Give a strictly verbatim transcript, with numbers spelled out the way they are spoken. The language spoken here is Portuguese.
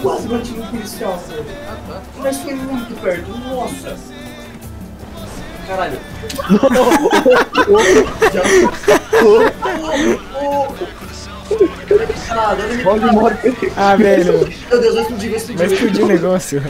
quase bati no policial, velho. Mas foi muito perto, nossa. Caralho. Ah, velho. Meu Deus, vai explodir, vai explodir. Vai explodir o negócio.